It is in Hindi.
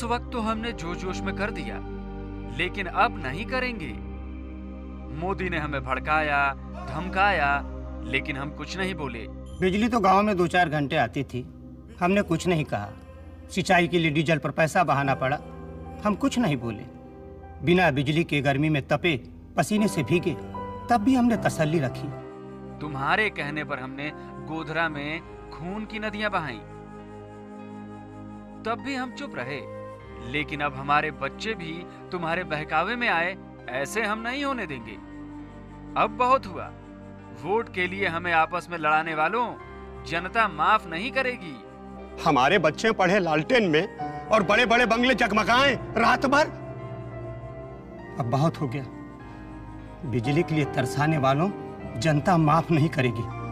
वक्त तो हमने जोश जोश में कर दिया, लेकिन अब नहीं करेंगे। मोदी ने हमें भड़काया, धमकाया, लेकिन हम कुछ नहीं बोले। बिजली तो गांव में 2-4 घंटे आती थी, हमने कुछ नहीं कहा। सिंचाई के लिए डीजल पर पैसा बहाना पड़ा, हम कुछ नहीं बोले। बिना बिजली के गर्मी में तपे, पसीने से भीगे, तब भी हमने तसल्ली रखी। तुम्हारे कहने पर हमने गोधरा में खून की नदियां बहाई, तब भी हम चुप रहे। लेकिन अब हमारे बच्चे भी तुम्हारे बहकावे में आए, ऐसे हम नहीं होने देंगे। अब बहुत हुआ। वोट के लिए हमें आपस में लड़ाने वालों, जनता माफ नहीं करेगी। हमारे बच्चे पढ़े लालटेन में और बड़े बड़े बंगले जगमगाएं रात भर। अब बहुत हो गया। बिजली के लिए तरसाने वालों, जनता माफ नहीं करेगी।